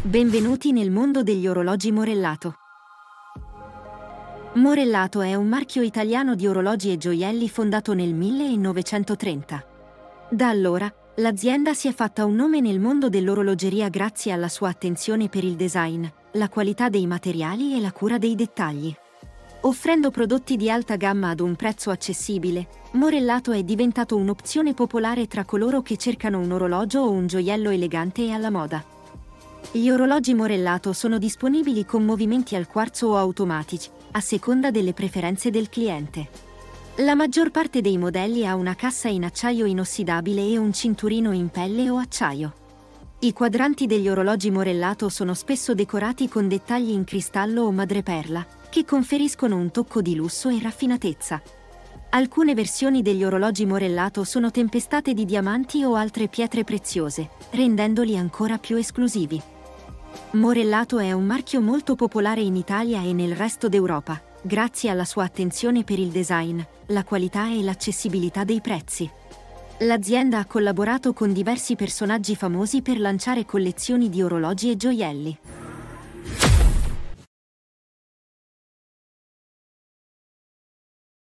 Benvenuti nel mondo degli orologi Morellato. Morellato è un marchio italiano di orologi e gioielli fondato nel 1930. Da allora, l'azienda si è fatta un nome nel mondo dell'orologeria grazie alla sua attenzione per il design, la qualità dei materiali e la cura dei dettagli. Offrendo prodotti di alta gamma ad un prezzo accessibile, Morellato è diventato un'opzione popolare tra coloro che cercano un orologio o un gioiello elegante e alla moda. Gli orologi Morellato sono disponibili con movimenti al quarzo o automatici, a seconda delle preferenze del cliente. La maggior parte dei modelli ha una cassa in acciaio inossidabile e un cinturino in pelle o acciaio. I quadranti degli orologi Morellato sono spesso decorati con dettagli in cristallo o madreperla, che conferiscono un tocco di lusso e raffinatezza. Alcune versioni degli orologi Morellato sono tempestate di diamanti o altre pietre preziose, rendendoli ancora più esclusivi. Morellato è un marchio molto popolare in Italia e nel resto d'Europa, grazie alla sua attenzione per il design, la qualità e l'accessibilità dei prezzi. L'azienda ha collaborato con diversi personaggi famosi per lanciare collezioni di orologi e gioielli.